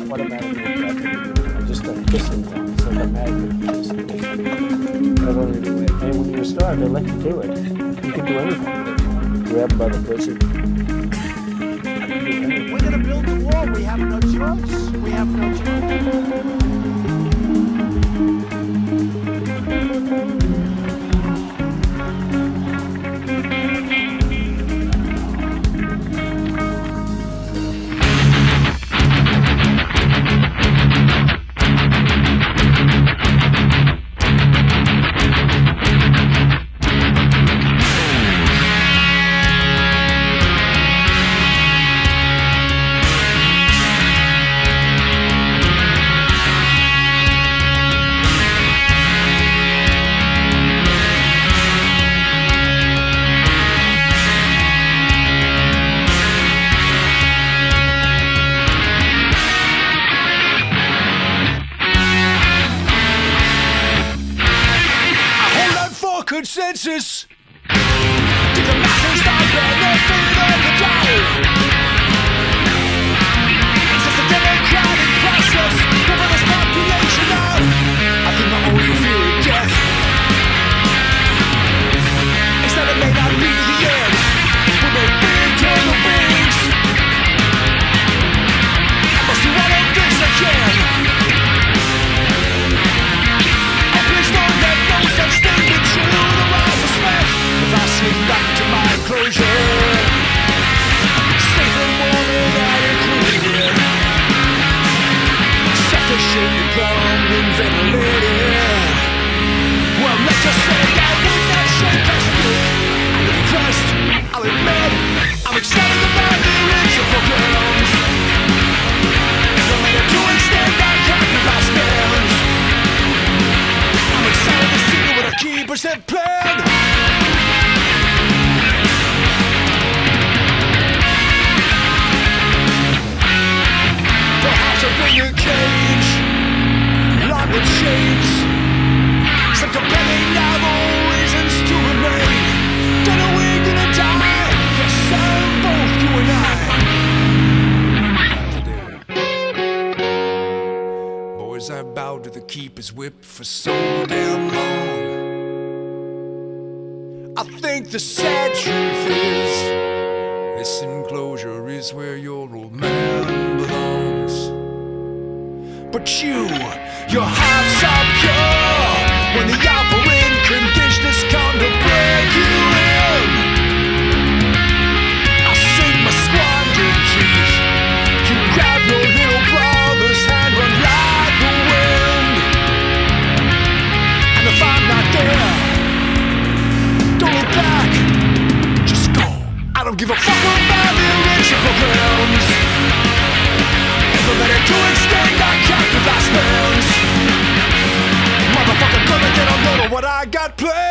automatically attracted. Just a kissing thing. It's like a magnet. Just and when you're a star, they let you do it. You can do anything. Grab them by the pussy. We're gonna build the wall. We have no choice. We have no choice. Consensus. Did the masses not benefit of the day? It's just a democratic process. Over this population now, I think my only fear is death. Instead it may not be the end. When they big turn the wings, I must do all of this again. Oh, please don't let no such thing be true. If I slip back to my enclosure, safe and warm and not included, sufficiently plumbed and ventilated. Well, let's just say I would not shake a stick. I'm impressed, I'll admit, I'm excited about the original programs. Implemented to extend our capital spans. I'm excited to see what our keepers have planned. A cage, locked with chains, some compelling novel reasons to remain. Don't know we're gonna die. Yes, I'm both you and I. Boys, I bowed to the keeper's whip for so damn long. I think the sad truth is, this enclosure is where your old man belongs. But your heart's are pure when the operant conditioners come to break you in. I sing my squandered teeth. You grab your little brother's hand, run like the wind. And if I'm not there, don't look back, just go. I don't give a fuck about the original programs. Implemented to extend our capital spans. Motherfucker, gonna get a load of what I got planned.